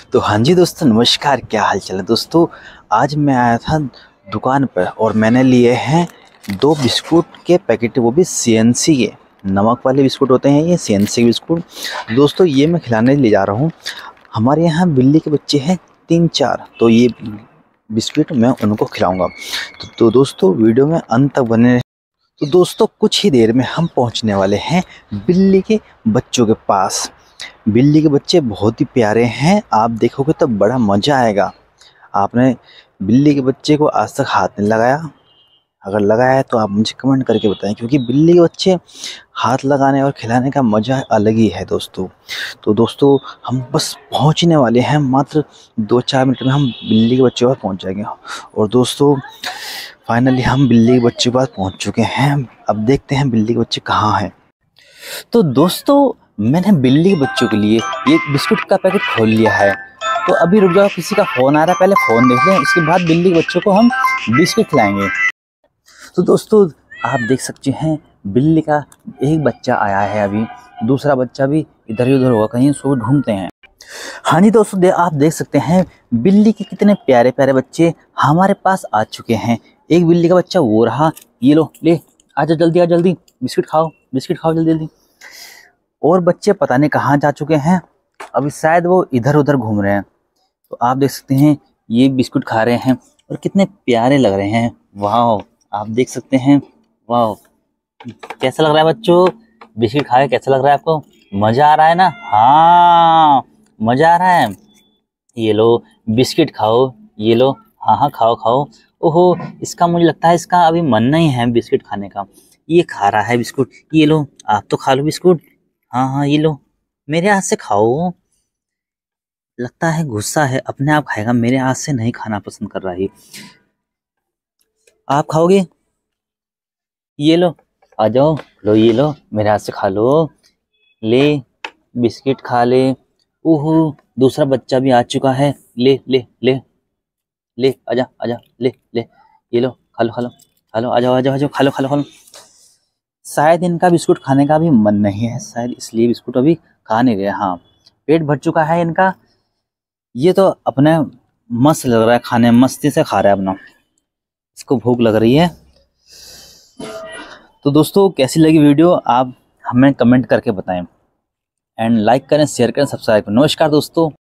तो हाँ जी दोस्तों, नमस्कार। क्या हाल चाल है दोस्तों। आज मैं आया था दुकान पर और मैंने लिए हैं 2 बिस्कुट के पैकेट, वो भी सीएनसी के नमक वाले बिस्कुट होते हैं ये सीएनसी बिस्कुट। दोस्तों ये मैं खिलाने ले जा रहा हूँ। हमारे यहाँ बिल्ली के बच्चे हैं 3-4, तो ये बिस्कुट मैं उनको खिलाऊँगा। तो दोस्तों वीडियो में अंत तक बने रहें। तो दोस्तों कुछ ही देर में हम पहुँचने वाले हैं बिल्ली के बच्चों के पास। बिल्ली के बच्चे बहुत ही प्यारे हैं, आप देखोगे तो बड़ा मज़ा आएगा। आपने बिल्ली के बच्चे को आज तक हाथ नहीं लगाया? अगर लगाया है तो आप मुझे कमेंट करके बताएं, क्योंकि बिल्ली के बच्चे हाथ लगाने और खिलाने का मज़ा अलग ही है दोस्तों। तो दोस्तों हम बस पहुंचने वाले हैं, मात्र 2-4 मिनट में हम बिल्ली के बच्चे के पास पहुंच जाएंगे। और दोस्तों फाइनली हम बिल्ली के बच्चे के पास पहुँच चुके हैं। अब देखते हैं बिल्ली के बच्चे कहाँ हैं। तो दोस्तों मैंने बिल्ली के बच्चों के लिए ये बिस्कुट का पैकेट खोल लिया है। तो अभी रुक जाओ, किसी का फ़ोन आ रहा है, पहले फ़ोन देख लें, उसके बाद बिल्ली के बच्चों को हम बिस्कुट खिलाएंगे। तो दोस्तों आप देख सकते हैं बिल्ली का एक बच्चा आया है, अभी दूसरा बच्चा भी इधर ही उधर होगा, कहीं उसको भी ढूंढते हैं। हाँ जी दोस्तों, आप देख सकते हैं बिल्ली के कितने प्यारे प्यारे बच्चे हमारे पास आ चुके हैं। एक बिल्ली का बच्चा वो रहा, ये लो, ले आजा जल्दी, आ जल्दी, बिस्कुट खाओ जल्दी जल्दी। और बच्चे पता नहीं कहाँ जा चुके हैं, अभी शायद वो इधर उधर घूम रहे हैं। तो आप देख सकते हैं ये बिस्कुट खा रहे हैं और कितने प्यारे लग रहे हैं। वाह, आप देख सकते हैं, वाह कैसा लग रहा है बच्चों, बिस्किट खा के कैसा लग रहा है आपको? मज़ा आ रहा है ना? हाँ मज़ा आ रहा है। ये लो बिस्किट खाओ, ये लो, हाँ हाँ खाओ खाओ। ओहो, इसका मुझे लगता है इसका अभी मन नहीं है बिस्किट खाने का, ये खा रहा है बिस्कुट। ये लो आप तो खा लो बिस्कुट, हाँ हाँ ये लो, मेरे हाथ से खाओ। लगता है गुस्सा है, अपने आप खाएगा, मेरे हाथ से नहीं खाना पसंद कर रहा है। आप खाओगे? ये लो, आ जाओ, लो ये लो, मेरे हाथ से खा लो, ले बिस्किट खा ले। ओहो, दूसरा बच्चा भी आ चुका है, ले ले ले ले, आजा आजा, ले ले, ये लो, खा लो खा लो खा लो, आ जाओ आ जाओ आ जाओ, खा लो खा लो खा लो। शायद इनका बिस्कुट खाने का भी मन नहीं है, शायद इसलिए बिस्कुट अभी खा नहीं रहे। हाँ पेट भर चुका है इनका, ये तो अपने मस्त लग रहा है खाने, मस्ती से खा रहा है अपना, इसको भूख लग रही है। तो दोस्तों कैसी लगी वीडियो आप हमें कमेंट करके बताएं, एंड लाइक करें, शेयर करें, सब्सक्राइब करें। नमस्कार दोस्तों।